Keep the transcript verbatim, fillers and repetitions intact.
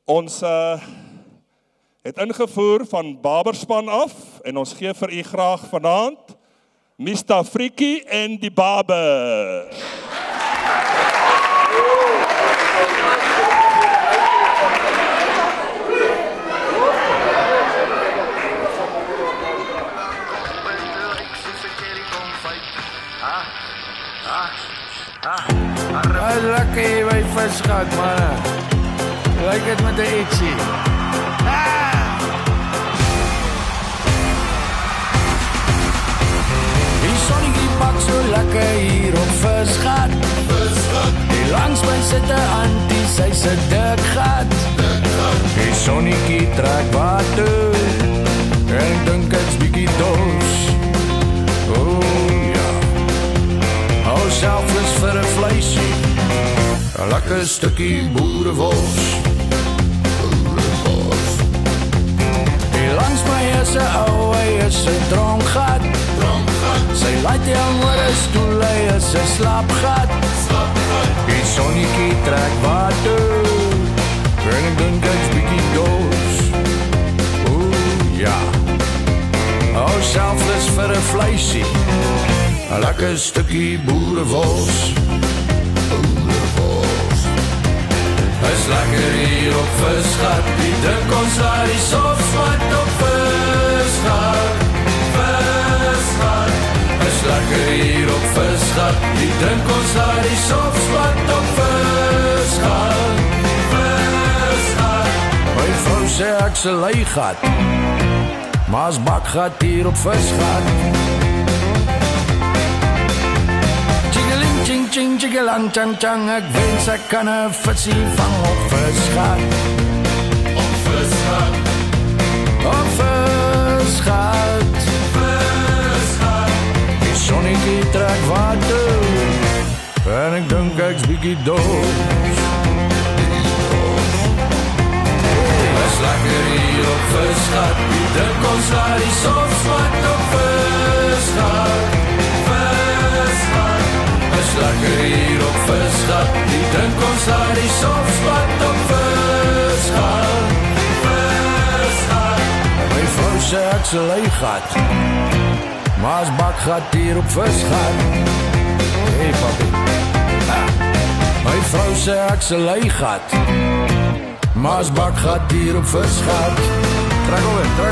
Ons uh, het ingevoer van Baberspan af en ons gee vir u graag vanaand mister Frikkie en die Baber. Wat lekker my visgat, manne. Lyk dit met 'n ietsie. Ah! Die sonnetjie pak so lekker hier op visgat. Visgat. Die langs my sit 'n antie, sy se dik gat. Dik gat. Die sonnetjie trek water. En ek dink ek's bietjie dors. Oh ja. Hou selfs vir 'n vleisie. 'n lekker stukkie boerewors. Boerewors. Die langs my is 'n ou, hy is 'n dronkgat. Dronkgat. Sy laat jou oor 'n stoel, hy is 'n slapgat. Slapgat. Die sonnetjie trek water. En ek dink ek's bietjie dors. Oeh, ja. Hou selfs vir 'n vleisie. 'n lekker stukkie boerewors. Is lekker hier op visgat, die dink ons laat die sofswat op visgat, visgat. Is lekker hier op visgat, die dink ons laat die sofswat op visgat, visgat. My vrou sê ek se leigat, maar as bakgat hier op visgat. Ching ching ching chang chang, ek wens ek kan 'n visie vang op visgat. Op visgat. Op visgat. Visgat. Die sonnetjie trek water. En ek dink ek's bietjie dors. Is lekker hier op visgat. Die dink ons laat die sofswat op visgat. Is lekker hier op visgat, die dink ons laat die sofswat op visgat, visgat. My vrou sê ek se leigat, maar as bakgat hier op visgat. Hey papi, ah. My vrou sê ek se leigat, maar as bakgat hier op visgat. Trek op in,